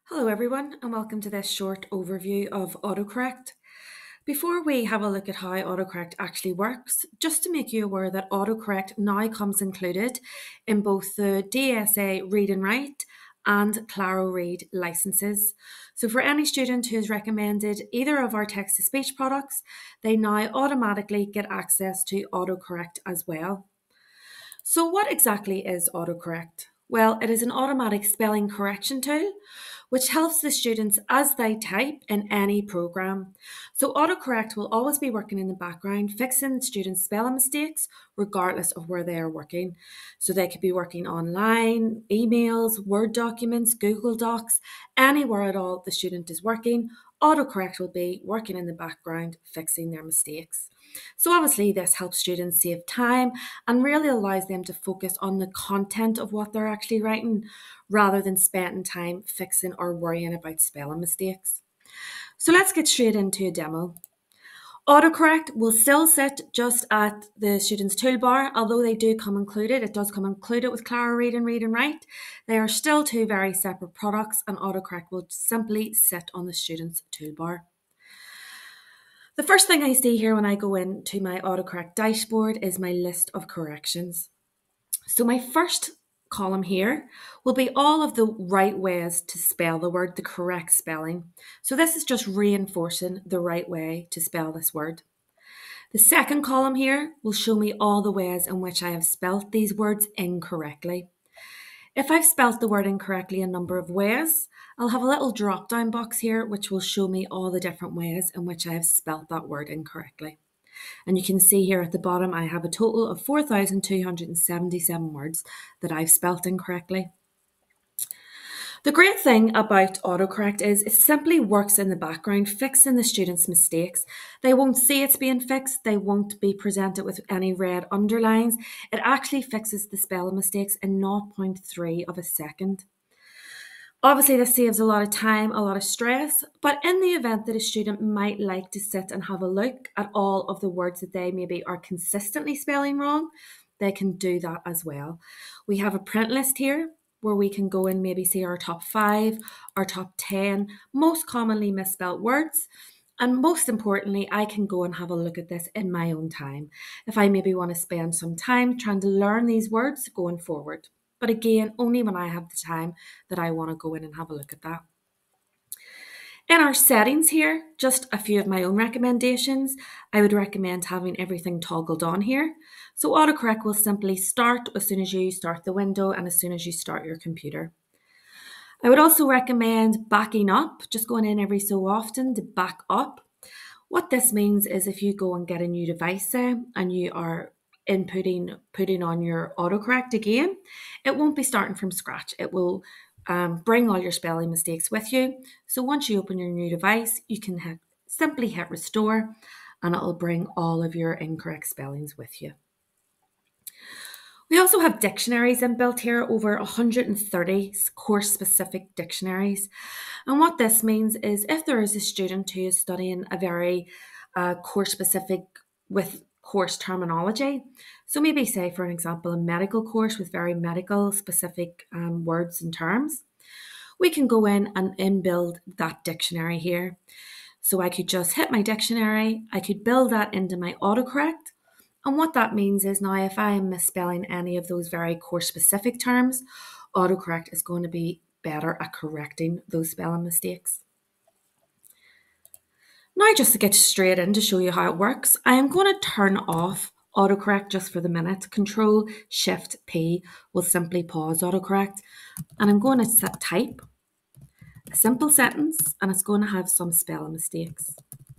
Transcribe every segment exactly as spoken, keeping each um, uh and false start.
Hello everyone and welcome to this short overview of AutoCorrect. Before we have a look at how AutoCorrect actually works, just to make you aware that AutoCorrect now comes included in both the D S A Read and Write and Claro Read licenses. So for any student who has recommended either of our text-to-speech products, they now automatically get access to AutoCorrect as well. So what exactly is AutoCorrect? Well, it is an automatic spelling correction tool which helps the students as they type in any program. So AutoCorrect will always be working in the background, fixing students' spelling mistakes regardless of where they are working. So they could be working online, emails, Word documents, Google Docs, anywhere at all the student is working, AutoCorrect will be working in the background, fixing their mistakes. So obviously this helps students save time and really allows them to focus on the content of what they're actually writing rather than spending time fixing or worrying about spelling mistakes. So let's get straight into a demo. AutoCorrect will still sit just at the student's toolbar, although they do come included. It does come included with Claro Read and Read and Write. They are still two very separate products and AutoCorrect will simply sit on the student's toolbar. The first thing I see here when I go into my AutoCorrect dashboard is my list of corrections. So my first column here will be all of the right ways to spell the word, the correct spelling. So this is just reinforcing the right way to spell this word. The second column here will show me all the ways in which I have spelt these words incorrectly. If I've spelt the word incorrectly a number of ways, I'll have a little drop down box here which will show me all the different ways in which I have spelt that word incorrectly. And you can see here at the bottom I have a total of four thousand two hundred seventy-seven words that I've spelt incorrectly. The great thing about AutoCorrect is it simply works in the background, fixing the students' mistakes. They won't see it's being fixed. They won't be presented with any red underlines. It actually fixes the spelling mistakes in zero point three of a second. Obviously, this saves a lot of time, a lot of stress, but in the event that a student might like to sit and have a look at all of the words that they maybe are consistently spelling wrong, they can do that as well. We have a print list here where we can go and maybe see our top five, our top ten most commonly misspelt words. And most importantly, I can go and have a look at this in my own time if I maybe want to spend some time trying to learn these words going forward. But again, only when I have the time that I want to go in and have a look at that. In our settings here, just a few of my own recommendations. I would recommend having everything toggled on here. So AutoCorrect will simply start as soon as you start the window and as soon as you start your computer. I would also recommend backing up, just going in every so often to back up. What this means is if you go and get a new device say, and you are inputting, putting on your AutoCorrect again, it won't be starting from scratch. It will um, bring all your spelling mistakes with you. So once you open your new device, you can hit, simply hit restore and it'll bring all of your incorrect spellings with you. We also have dictionaries inbuilt here, over one hundred thirty course-specific dictionaries. And what this means is if there is a student who is studying a very uh, course-specific with course terminology, so maybe say for an example a medical course with very medical specific um, words and terms, we can go in and inbuild that dictionary here. So I could just hit my dictionary, I could build that into my AutoCorrect. And what that means is now if I am misspelling any of those very course-specific terms, AutoCorrect is going to be better at correcting those spelling mistakes. Now just to get straight in to show you how it works, I am going to turn off AutoCorrect just for the minute. Control Shift P will simply pause AutoCorrect. And I'm going to set type a simple sentence and it's going to have some spelling mistakes.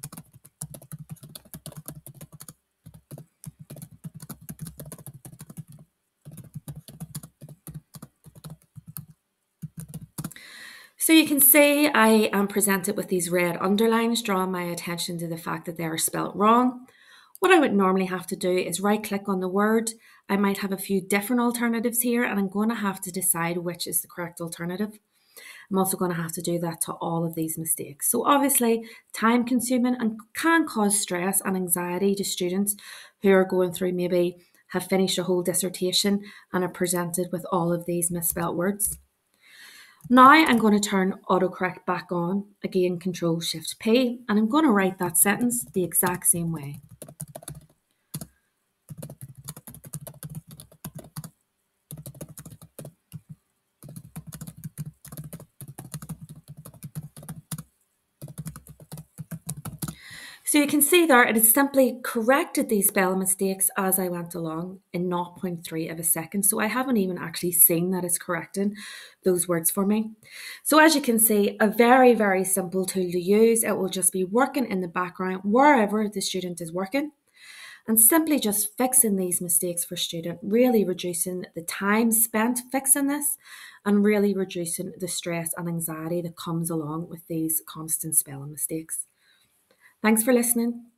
So you can see I am presented with these red underlines, drawing my attention to the fact that they are spelt wrong. What I would normally have to do is right click on the word. I might have a few different alternatives here and I'm going to have to decide which is the correct alternative. I'm also going to have to do that to all of these mistakes. So obviously time consuming and can cause stress and anxiety to students who are going through maybe have finished a whole dissertation and are presented with all of these misspelt words. Now I'm going to turn AutoCorrect back on, again Control Shift P, and I'm going to write that sentence the exact same way. So you can see there, it has simply corrected these spelling mistakes as I went along in zero point three of a second. So I haven't even actually seen that it's correcting those words for me. So as you can see, a very, very simple tool to use. It will just be working in the background wherever the student is working, and simply just fixing these mistakes for student, really reducing the time spent fixing this and really reducing the stress and anxiety that comes along with these constant spelling mistakes. Thanks for listening.